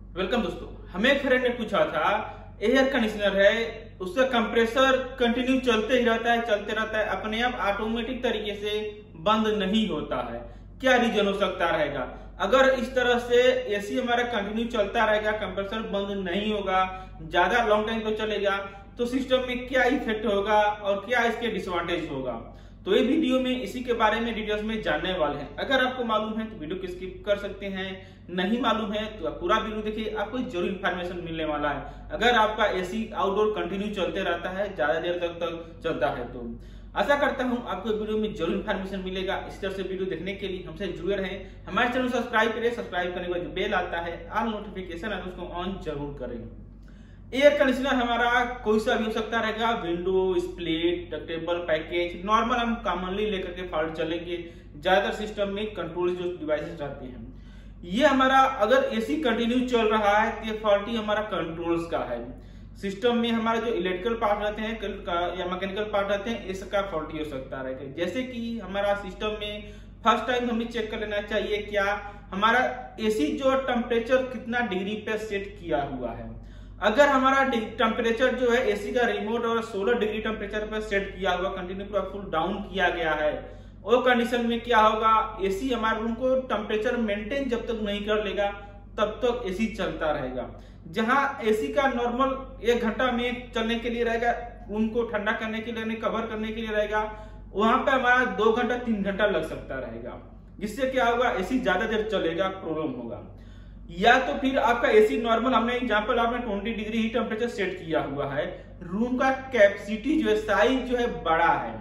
Welcome दोस्तों, हमें एक फ्रेंड ने पूछा था एयर कंडीशनर है, उसका कंप्रेसर कंटिन्यू चलते ही रहता है, चलते रहता है, अपने आप ऑटोमेटिक तरीके से बंद नहीं होता है। क्या रीजन हो सकता रहेगा? अगर इस तरह से एसी हमारा कंटिन्यू चलता रहेगा, कंप्रेसर बंद नहीं होगा, ज्यादा लॉन्ग टाइम तो चलेगा, तो सिस्टम में क्या इफेक्ट होगा और क्या इसके डिसएडवांटेज होगा, तो ये वीडियो में इसी के बारे में डिटेल्स में जानने वाले हैं। अगर आपको मालूम है तो वीडियो को स्किप कर सकते हैं, नहीं मालूम है तो पूरा वीडियो देखिए, आपको जरूर इन्फॉर्मेशन मिलने वाला है। अगर आपका एसी आउटडोर कंटिन्यू चलते रहता है, ज्यादा देर तक चलता है, तो आशा करता हूं आपको वीडियो में जरूर इन्फॉर्मेशन मिलेगा। इस तरह से वीडियो देखने के लिए हमसे जुड़े रहें, हमारे चैनल सब्सक्राइब करें, सब्सक्राइब करने के बाद जो बेल आता है ऑल नोटिफिकेशन है उसको ऑन जरूर करें। एयर कंडीशनर हमारा कोई सा भी हो सकता रहेगा, window, split, ductable package, normal हम कॉमनली लेकर के फॉल्ट चलेंगे। ज्यादातर सिस्टम में कंट्रोल जो डिवाइसेस रहते हैं, ये हमारा अगर एसी कंटिन्यू चल रहा है तो ये फॉल्टी हमारा कंट्रोल्स का है। सिस्टम में हमारा जो इलेक्ट्रिकल पार्ट रहते हैं या मैकेनिकल पार्ट रहते हैं, इसका फॉल्टी हो सकता रहेगा। जैसे कि हमारा सिस्टम में फर्स्ट टाइम हमें चेक कर लेना चाहिए क्या हमारा एसी जो टेम्परेचर कितना डिग्री पे सेट किया हुआ है। अगर हमारा टेम्परेचर जो है एसी का रिमोट और 16 डिग्री टेम्परेचर पर सेट किया हुआ, कंटिन्यू पूरा फुल डाउन किया गया है, वो कंडीशन में क्या होगा, एसी हमारे रूम को टेम्परेचर मेंटेन जब तक नहीं कर लेगा तब तक एसी चलता रहेगा। जहां एसी का नॉर्मल 1 घंटा में चलने के लिए रहेगा, रूम को ठंडा करने के लिए, कवर करने के लिए रहेगा, वहां पे हमारा 2 घंटा 3 घंटा लग सकता रहेगा। जिससे क्या होगा, एसी ज्यादा देर चलेगा, प्रॉब्लम होगा। या तो फिर आपका एसी नॉर्मल, हमने एग्जांपल आपने 20 डिग्री ही टेम्परेचर सेट किया हुआ है, रूम का कैपेसिटी जो है, साइज जो है बड़ा है,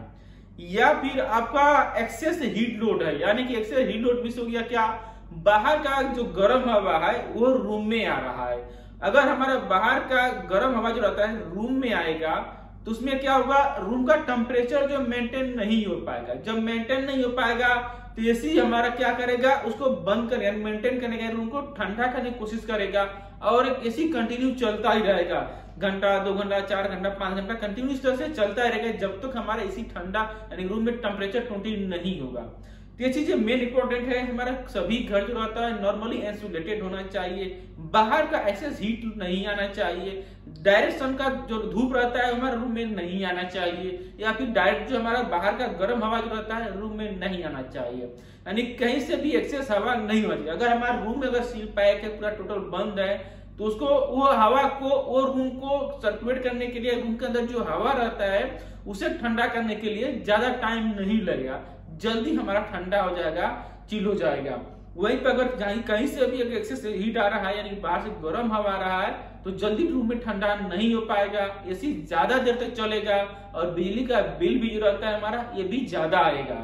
या फिर आपका एक्सेस हीट लोड है, यानी कि एक्सेस हीट लोड मिस हो गया, क्या बाहर का जो गर्म हवा है वो रूम में आ रहा है। अगर हमारा बाहर का गर्म हवा जो रहता है रूम में आएगा तो उसमें क्या होगा, रूम का टेम्परेचर जो मेंटेन नहीं हो पाएगा। जब मेंटेन नहीं हो पाएगा तो एसी हमारा क्या करेगा, उसको बंद कर मेंटेन करने का, रूम को ठंडा करने की कोशिश करेगा और एसी कंटिन्यू चलता ही रहेगा। घंटा, 2 घंटा, 4 घंटा, 5 घंटा कंटिन्यू इस तरह से चलता ही रहेगा जब तक हमारा एसी ठंडा यानी रूम में टेम्परेचर 20 नहीं होगा। तो ये चीजें मेन इंपॉर्टेंट है। हमारा सभी घर जो रहता है नॉर्मली इंसुलेटेड होना चाहिए, बाहर का एक्सेस हीट नहीं आना चाहिए, डायरेक्ट सन का जो धूप रहता है हमारे रूम में नहीं आना चाहिए, या फिर डायरेक्ट जो हमारा बाहर का गर्म हवा जो रहता है रूम में नहीं आना चाहिए, यानी कहीं से भी एक्सेस हवा नहीं होनी चाहिए। अगर हमारे रूम में अगर सील पैक है, पूरा टोटल बंद है, तो उसको वो हवा को, वो रूम को सर्कुलेट करने के लिए, रूम के अंदर जो हवा रहता है उसे ठंडा करने के लिए ज्यादा टाइम नहीं लगेगा, जल्दी हमारा ठंडा हो जाएगा, चिल हो जाएगा। वहीं पर अगर कहीं से भी अगर एक्सेस हीट आ रहा है, यानी बाहर से गर्म हवा आ रहा है, तो जल्दी रूम में ठंडा नहीं हो पाएगा, एसी ज्यादा देर तक चलेगा और बिजली का बिल भी जो रहता है हमारा, ये भी ज्यादा आएगा।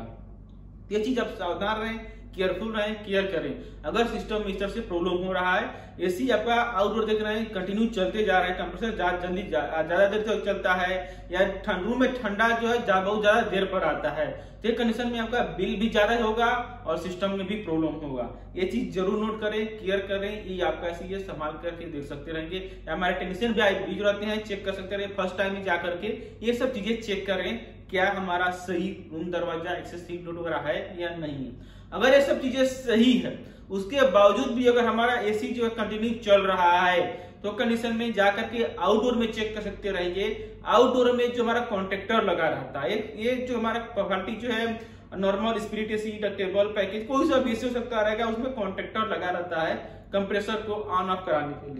ये चीज आप सावधान रहें, केयरफुल रहें, केयर करें। अगर सिस्टम में इस तरह से प्रॉब्लम हो रहा है, एसी आपका आउटडोर देख रहे हैं कंटिन्यू चलते जा रहा है, टेम्परेचर ज्यादा देर तक चलता है, या रूम में ठंडा जो है बहुत ज्यादा देर पर आता है, तो कंडीशन में आपका बिल भी ज्यादा होगा और सिस्टम में भी प्रॉब्लम होगा। ये चीज जरूर नोट करें, केयर करें। ये आपका ये संभाल करके देख सकते रहेंगे, या हमारे टेक्नीशियन भी जो रहते हैं चेक कर सकते रहे, फर्स्ट टाइम में जाकर के ये सब चीजें चेक करें, क्या हमारा सही रूम दरवाजा एक्सेस हीट लोड वगैरह है या नहीं। अगर ये सब चीजें सही है, उसके बावजूद भी अगर हमारा एसी जो है कंटिन्यू चल रहा है, तो कंडीशन में जाकर के आउटडोर में चेक कर सकते रहेंगे। आउटडोर में जो हमारा कॉन्ट्रैक्टर लगा रहता है, ये जो हमारा क्वालिटी जो है normal split AC, ductable package, कोई सा भी एसी हो सकता रहेगा, उसमें कॉन्ट्रैक्टर लगा रहता है कंप्रेसर को ऑन ऑफ कराने के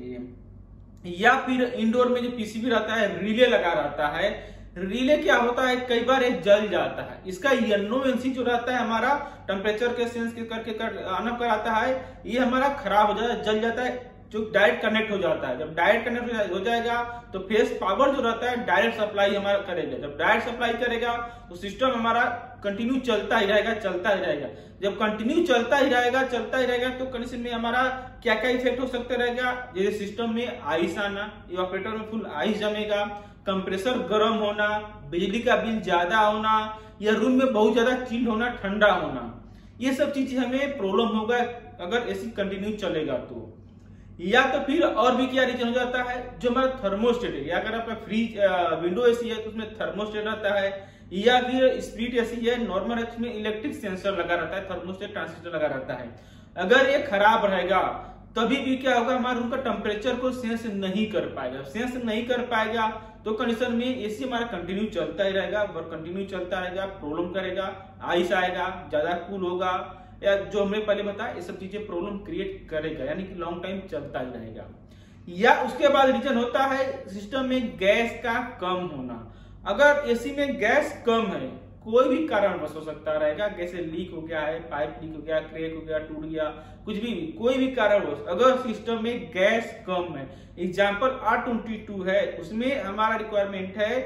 लिए। या फिर इंडोर में जो पीसीबी रहता है, रिले लगा रहता है। रिले क्या होता है, कई बार ये जल जाता है, इसका एनओएनसी जो रहता है हमारा टेम्परेचर के सेंस के करके ऑन ऑफ कराता है, ये हमारा खराब हो जाता है, जल जाता है, जो डायरेक्ट कनेक्ट हो जाता है। जब डायरेक्ट कनेक्ट हो जाएगा तो फेस पावर जो रहता है डायरेक्ट सप्लाई हमारा करेगा। जब डायरेक्ट सप्लाई करेगा तो सिस्टम हमारा कंटिन्यू चलता ही रहेगा, चलता ही रहेगा। जब कंटिन्यू चलता ही रहेगा तो कंडीशन में हमारा क्या क्या इफेक्ट हो सकता रहेगा, जैसे सिस्टम में आइस आना, इवापोरेटर में फुल आइस जमेगा, कंप्रेसर गर्म होना, बिजली का बिल ज्यादा होना, या रूम में बहुत ज्यादा चिल होना, ठंडा होना, ये सब चीजें हमें प्रॉब्लम होगा अगर एसी कंटिन्यू चलेगा तो। या तो फिर और भी क्या रीजन हो जाता है, जो हमारा थर्मोस्टेट है, या अगर आपका फ्रिज विंडो एसी है तो उसमें थर्मोस्टेट रहता है, या फिर स्प्लिट एसी है, नॉर्मल है, उसमें इलेक्ट्रिक सेंसर लगा रहता है, थर्मोस्टेट ट्रांजिस्टर लगा रहता है। अगर ये खराब रहेगा तभी भी क्या होगा, हमारे रूम का टेम्परेचर को सेंस नहीं कर पाएगा। सेंस नहीं कर पाएगा तो कंडीशन में एसी हमारा कंटिन्यू चलता ही रहेगा, वर्क कंटिन्यू चलता रहेगा, प्रॉब्लम करेगा, आइस आएगा, ज्यादा कूल होगा, या जो हमने पहले बताया ये सब चीजें प्रॉब्लम क्रिएट करेगा, यानी कि लॉन्ग टाइम चलता ही रहेगा। या उसके बाद रीजन होता है सिस्टम में गैस का कम होना। अगर एसी में गैस कम है, कोई भी कारणवश हो सकता रहेगा, जैसे लीक हो गया है, पाइप लीक हो गया, क्रैक हो गया, टूट गया, कुछ भी कोई भी कारणवश अगर सिस्टम में गैस कम है, एग्जांपल R22 है, उसमें हमारा रिक्वायरमेंट है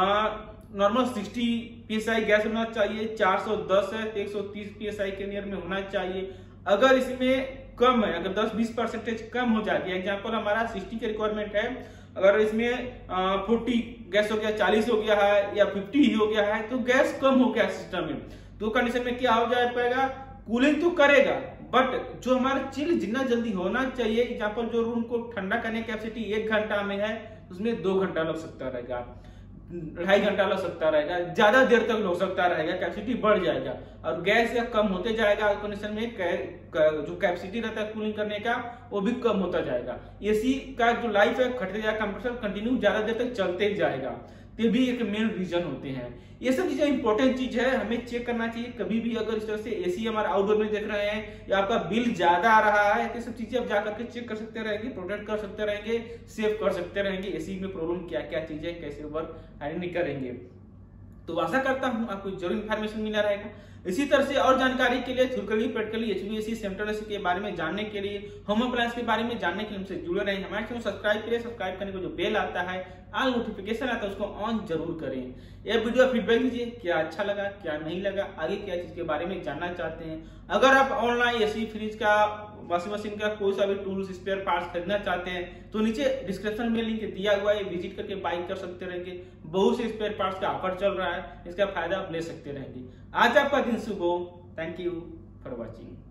नॉर्मल 60 psi गैस होना चाहिए, 410 है तो 130 psi के नियर में होना चाहिए। अगर इसमें कम है, अगर 10-20% कम हो जाती है, एग्जांपल हमारा 60 के रिक्वायरमेंट है, अगर इसमें 40 गैस हो गया, 40 हो गया है या 50 ही हो गया है, तो गैस कम हो गया सिस्टम में, तो कंडीशन में क्या हो जाए पाएगा, कूलिंग तो करेगा बट जो हमारा चिल जितना जल्दी होना चाहिए, एग्जांपल जो रूम को ठंडा करने की कैपेसिटी 1 घंटा में है, उसमें 2 घंटा लग सकता रहेगा, 2.5 घंटा लग सकता रहेगा, ज्यादा देर तक लग सकता रहेगा, कैपेसिटी बढ़ जाएगा और गैस या कम होते जाएगा। कंडीशन में जो कैपेसिटी रहता है कूलिंग करने का वो भी कम होता जाएगा। एसी का जो लाइफ है घटते जाएगा, कंप्रेसर कंटिन्यू ज्यादा देर तक चलते जाएगा, ये भी एक मेन रीजन होते हैं। ये सब चीजें इंपॉर्टेंट चीज है, हमें चेक करना चाहिए कभी भी। अगर इस तरह से एसी हमारे आउटडोर में देख रहे हैं या आपका बिल ज्यादा आ रहा है, तो सब चीजें आप जाकर के चेक कर सकते रहेंगे, प्रोटेक्ट कर सकते रहेंगे, सेव कर सकते रहेंगे, एसी में प्रॉब्लम क्या क्या चीजें कैसे वर्क नहीं करेंगे। तो आशा करता हूं आपको जरूर इन्फॉर्मेशन मिला रहेगा। इसी तरह से और जानकारी के लिए thoroughly practically HVAC central AC के बारे में जानने के लिए, होम अप्लायंस के बारे में जानने के लिए हमसे जुड़े रहें। हमारे चैनल सब्सक्राइब करें, सब्सक्राइब करने को जो बेल आता है, ऑल नोटिफिकेशन आता है, उसको ऑन जरूर करें। यह वीडियो फीडबैक दीजिए, क्या अच्छा लगा, क्या नहीं लगा, आगे क्या चीज के बारे में जानना चाहते हैं। अगर आप ऑनलाइन एसी, फ्रिज का, वॉशिंग मशीन का कोई सा भी टूल्स, स्पेयर पार्ट्स खरीदना चाहते हैं तो नीचे डिस्क्रिप्शन में लिंक दिया हुआ है, विजिट करके बाई कर सकते रहेंगे। बहुत से स्पेयर पार्ट्स का ऑफर चल रहा है, इसका फायदा आप ले सकते रहेंगे। आज आपका दिन शुभ हो। Thank you for watching.